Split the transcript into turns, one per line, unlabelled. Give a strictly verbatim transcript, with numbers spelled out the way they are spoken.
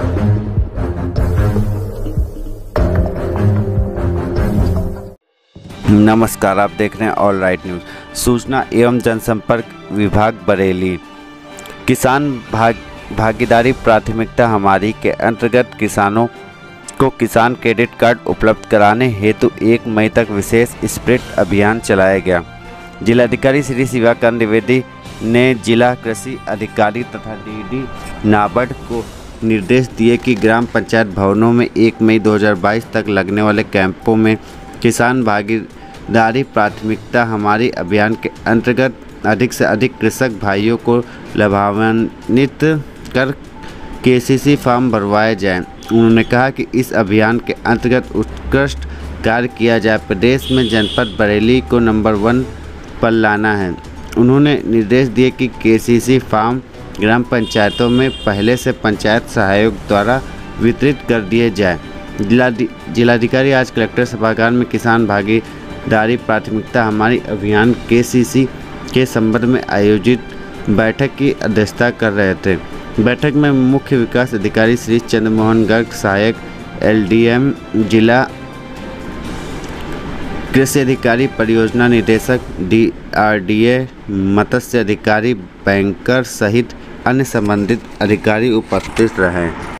नमस्कार, आप देख रहे हैं ऑल राइट न्यूज़। सूचना एवं जनसंपर्क विभाग बरेली। किसान भाग भागीदारी प्राथमिकता हमारी के अंतर्गत किसानों को किसान क्रेडिट कार्ड उपलब्ध कराने हेतु एक मई तक विशेष स्प्रिट अभियान चलाया गया। जिलाधिकारी श्री शिवाकांत द्विवेदी ने जिला कृषि अधिकारी तथा डीडी नाबार्ड को निर्देश दिए कि ग्राम पंचायत भवनों में एक मई दो हज़ार बाईस तक लगने वाले कैंपों में किसान भागीदारी प्राथमिकता हमारी अभियान के अंतर्गत अधिक से अधिक कृषक भाइयों को लाभान्वित कर केसीसी फॉर्म भरवाए जाएं। उन्होंने कहा कि इस अभियान के अंतर्गत उत्कृष्ट कार्य किया जाए। प्रदेश में जनपद बरेली को नंबर वन पर लाना है। उन्होंने निर्देश दिए कि केसीसी फॉर्म ग्राम पंचायतों में पहले से पंचायत सहायक द्वारा वितरित कर दिए जाए। जिला जिलाधिकारी आज कलेक्टर सभागार में किसान भागीदारी प्राथमिकता हमारी अभियान केसीसी के संबंध में आयोजित बैठक की अध्यक्षता कर रहे थे। बैठक में मुख्य विकास अधिकारी श्री चंद्रमोहन गर्ग, सहायक एलडीएम जिला कृषि अधिकारी, परियोजना निदेशक, डीआरडीए, मत्स्य अधिकारी, बैंकर सहित अन्य संबंधित अधिकारी उपस्थित रहे।